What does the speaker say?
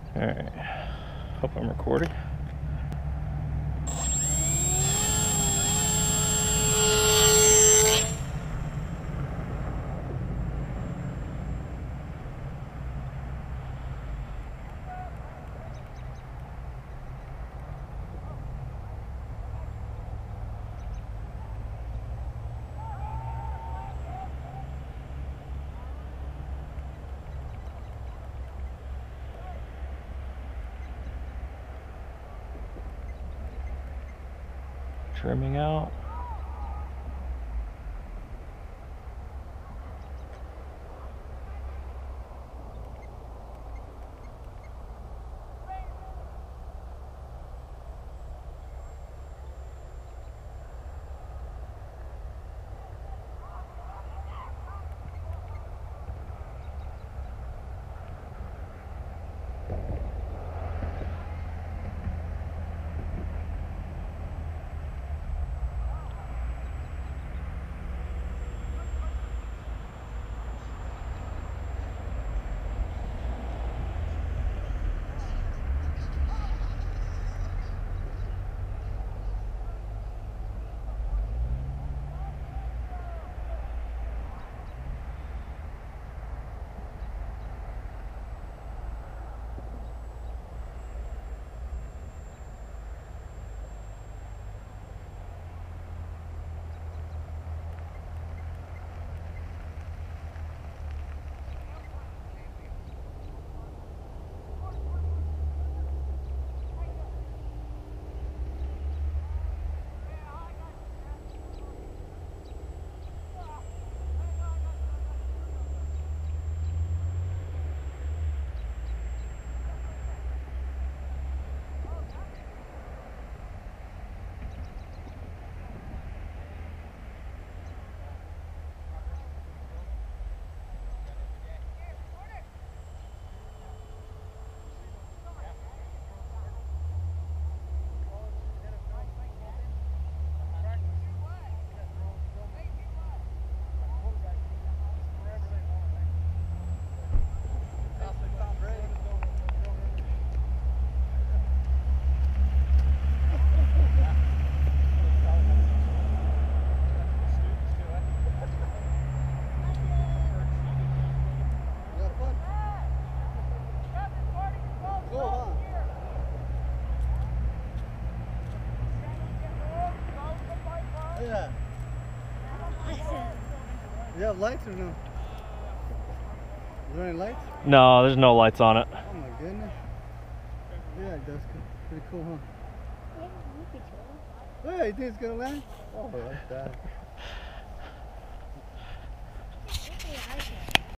Alright, hope I'm recording. Trimming out. Yeah. You have lights or no? Is there any lights? No, there's no lights on it. Oh my goodness. Yeah, that's pretty cool, huh? Yeah, you could tell. Hey, you think it's gonna land? Oh, like that.